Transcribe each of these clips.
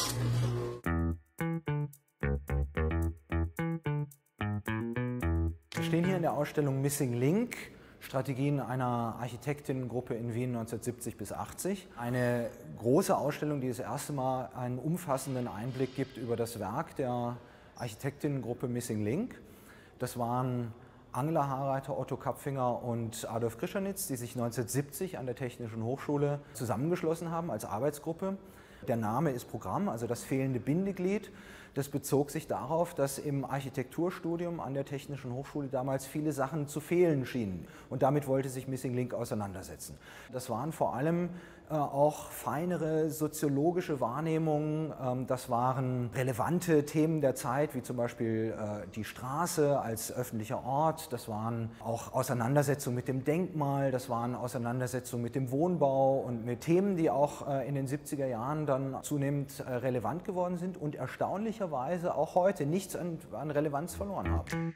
Wir stehen hier in der Ausstellung Missing Link, Strategien einer Architektinnengruppe in Wien 1970 bis 80. Eine große Ausstellung, die das erste Mal einen umfassenden Einblick gibt über das Werk der Architektinnengruppe Missing Link. Das waren Angela Harreiter, Otto Kapfinger und Adolf Krischanitz, die sich 1970 an der Technischen Hochschule zusammengeschlossen haben als Arbeitsgruppe. Der Name ist Programm, also das fehlende Bindeglied. Das bezog sich darauf, dass im Architekturstudium an der Technischen Hochschule damals viele Sachen zu fehlen schienen. Und damit wollte sich Missing Link auseinandersetzen. Das waren vor allem auch feinere soziologische Wahrnehmungen. Das waren relevante Themen der Zeit, wie zum Beispiel die Straße als öffentlicher Ort. Das waren auch Auseinandersetzungen mit dem Denkmal. Das waren Auseinandersetzungen mit dem Wohnbau und mit Themen, die auch in den 70er Jahren dann zunehmend relevant geworden sind und erstaunlicherweise auch heute nichts an Relevanz verloren haben.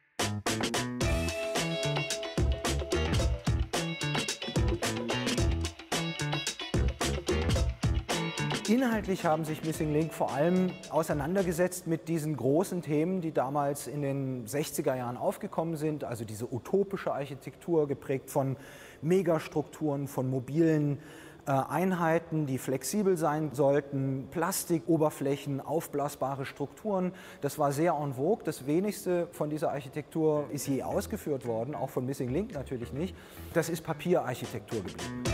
Inhaltlich haben sich Missing Link vor allem auseinandergesetzt mit diesen großen Themen, die damals in den 60er Jahren aufgekommen sind, also diese utopische Architektur, geprägt von Megastrukturen, von mobilen Einheiten, die flexibel sein sollten, Plastikoberflächen, aufblasbare Strukturen. Das war sehr en vogue. Das wenigste von dieser Architektur ist je ausgeführt worden, auch von Missing Link natürlich nicht. Das ist Papierarchitektur geblieben.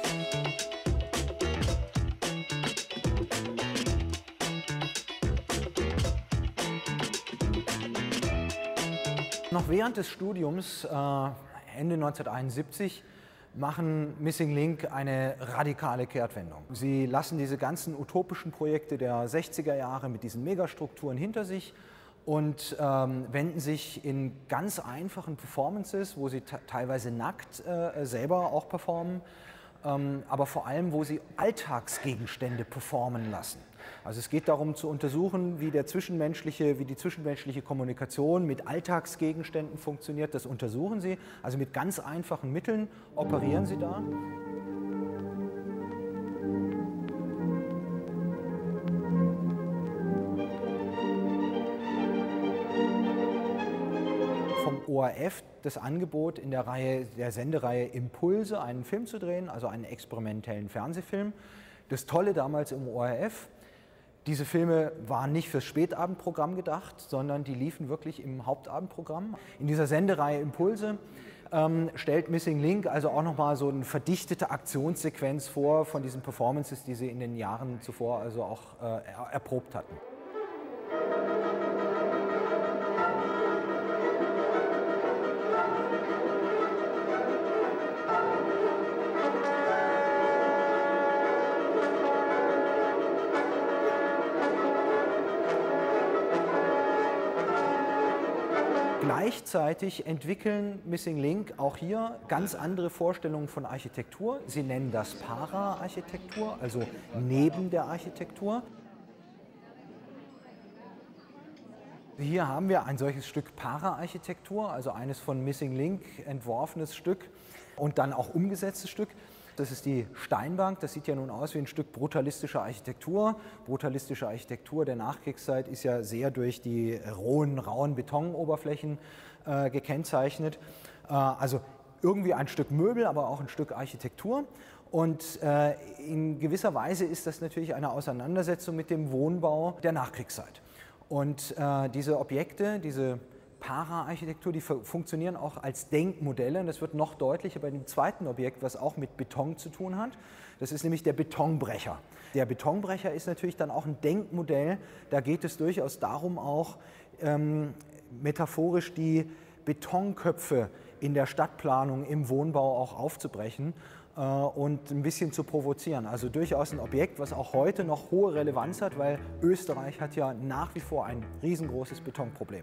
Noch während des Studiums, Ende 1971, machen Missing Link eine radikale Kehrtwendung. Sie lassen diese ganzen utopischen Projekte der 60er Jahre mit diesen Megastrukturen hinter sich und wenden sich in ganz einfachen Performances, wo sie teilweise nackt selber auch performen, aber vor allem, wo sie Alltagsgegenstände performen lassen. Also es geht darum zu untersuchen, wie die zwischenmenschliche Kommunikation mit Alltagsgegenständen funktioniert. Das untersuchen sie. Also mit ganz einfachen Mitteln operieren sie da. Vom ORF das Angebot in der Sendereihe Impulse, einen Film zu drehen, also einen experimentellen Fernsehfilm. Das Tolle damals im ORF, diese Filme waren nicht fürs Spätabendprogramm gedacht, sondern die liefen wirklich im Hauptabendprogramm. In dieser Sendereihe Impulse stellt Missing Link also auch nochmal so eine verdichtete Aktionssequenz vor von diesen Performances, die sie in den Jahren zuvor also auch erprobt hatten. Gleichzeitig entwickeln Missing Link auch hier ganz andere Vorstellungen von Architektur. Sie nennen das Para-Architektur, also neben der Architektur. Hier haben wir ein solches Stück Para-Architektur, also eines von Missing Link entworfenes Stück und dann auch umgesetztes Stück. Das ist die Steinbank, das sieht ja nun aus wie ein Stück brutalistischer Architektur. Brutalistische Architektur der Nachkriegszeit ist ja sehr durch die rauen Betonoberflächen gekennzeichnet. Also irgendwie ein Stück Möbel, aber auch ein Stück Architektur. Und in gewisser Weise ist das natürlich eine Auseinandersetzung mit dem Wohnbau der Nachkriegszeit. Und diese Objekte, diese Para-Architektur, die funktionieren auch als Denkmodelle. Und das wird noch deutlicher bei dem zweiten Objekt, was auch mit Beton zu tun hat. Das ist nämlich der Betonbrecher. Der Betonbrecher ist natürlich dann auch ein Denkmodell. Da geht es durchaus darum, auch metaphorisch die Betonköpfe in der Stadtplanung, im Wohnbau auch aufzubrechen und ein bisschen zu provozieren. Also durchaus ein Objekt, was auch heute noch hohe Relevanz hat, weil Österreich hat ja nach wie vor ein riesengroßes Betonproblem.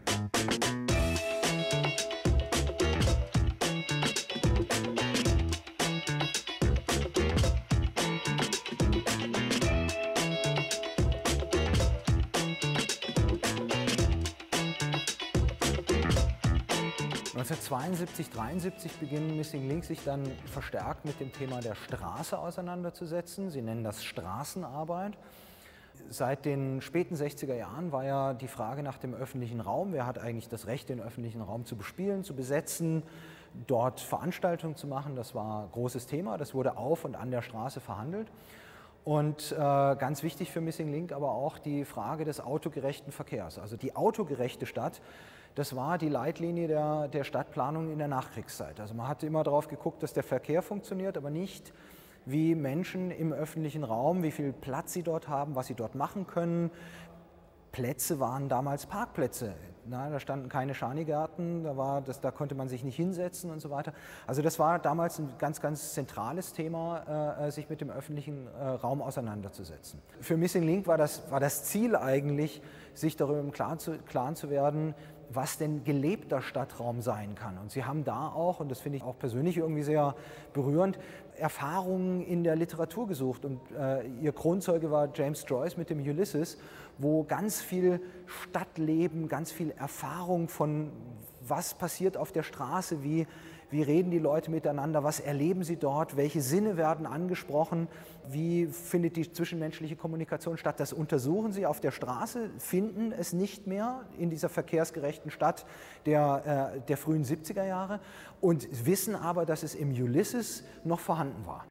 1972, 1973 beginnen Missing Link sich dann verstärkt mit dem Thema der Straße auseinanderzusetzen. Sie nennen das Straßenarbeit. Seit den späten 60er Jahren war ja die Frage nach dem öffentlichen Raum. Wer hat eigentlich das Recht, den öffentlichen Raum zu bespielen, zu besetzen, dort Veranstaltungen zu machen? Das war ein großes Thema. Das wurde auf und an der Straße verhandelt. Und ganz wichtig für Missing Link aber auch die Frage des autogerechten Verkehrs. Also die autogerechte Stadt, das war die Leitlinie der Stadtplanung in der Nachkriegszeit. Also man hatte immer darauf geguckt, dass der Verkehr funktioniert, aber nicht wie Menschen im öffentlichen Raum, wie viel Platz sie dort haben, was sie dort machen können. Plätze waren damals Parkplätze. Na, da standen keine Schanigärten, da konnte man sich nicht hinsetzen und so weiter. Also das war damals ein ganz, ganz zentrales Thema, sich mit dem öffentlichen Raum auseinanderzusetzen. Für Missing Link war das Ziel eigentlich, sich darüber im Klaren zu werden, was denn gelebter Stadtraum sein kann. Und sie haben da auch, und das finde ich auch persönlich irgendwie sehr berührend, Erfahrungen in der Literatur gesucht. Und ihr Kronzeuge war James Joyce mit dem Ulysses, wo ganz viel Stadtleben, ganz viel Erfahrung von was passiert auf der Straße, wie reden die Leute miteinander, was erleben sie dort, welche Sinne werden angesprochen, wie findet die zwischenmenschliche Kommunikation statt. Das untersuchen sie auf der Straße, finden es nicht mehr in dieser verkehrsgerechten Stadt der frühen 70er Jahre und wissen aber, dass es im Ulysses noch vorhanden war.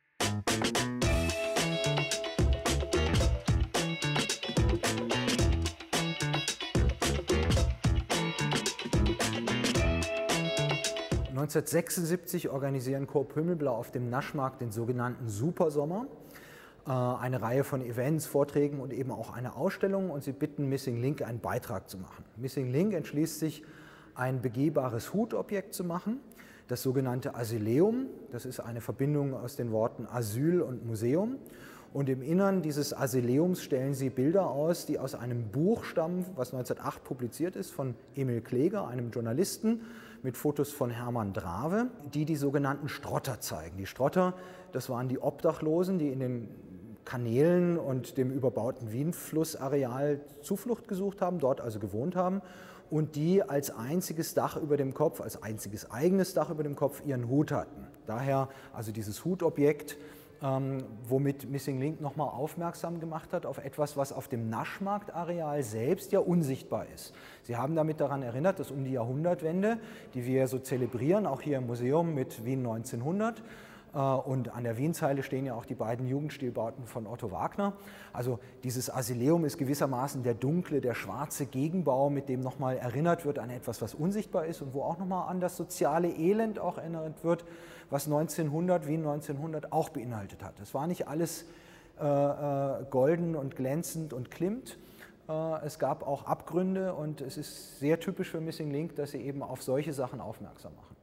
1976 organisieren Coop Himmelblau auf dem Naschmarkt den sogenannten Supersommer. Eine Reihe von Events, Vorträgen und eben auch eine Ausstellung, und sie bitten Missing Link einen Beitrag zu machen. Missing Link entschließt sich, ein begehbares Hutobjekt zu machen, das sogenannte Asyleum. Das ist eine Verbindung aus den Worten Asyl und Museum. Und im Innern dieses Asyleums stellen sie Bilder aus, die aus einem Buch stammen, was 1908 publiziert ist, von Emil Kläger, einem Journalisten, mit Fotos von Hermann Drave, die sogenannten Strotter zeigen. Die Strotter, das waren die Obdachlosen, die in den Kanälen und dem überbauten Wienflussareal Zuflucht gesucht haben, dort also gewohnt haben und die als einziges Dach über dem Kopf, als einziges eigenes Dach über dem Kopf ihren Hut hatten. Daher also dieses Hutobjekt, womit Missing Link nochmal aufmerksam gemacht hat auf etwas, was auf dem Naschmarktareal selbst ja unsichtbar ist. Sie haben damit daran erinnert, dass um die Jahrhundertwende, die wir so zelebrieren, auch hier im Museum mit Wien 1900, und an der Wienzeile stehen ja auch die beiden Jugendstilbauten von Otto Wagner. Also dieses Asyleum ist gewissermaßen der dunkle, der schwarze Gegenbau, mit dem nochmal erinnert wird an etwas, was unsichtbar ist und wo auch nochmal an das soziale Elend auch erinnert wird, was Wien 1900 auch beinhaltet hat. Es war nicht alles golden und glänzend und klimmt. Es gab auch Abgründe und es ist sehr typisch für Missing Link, dass sie eben auf solche Sachen aufmerksam machen.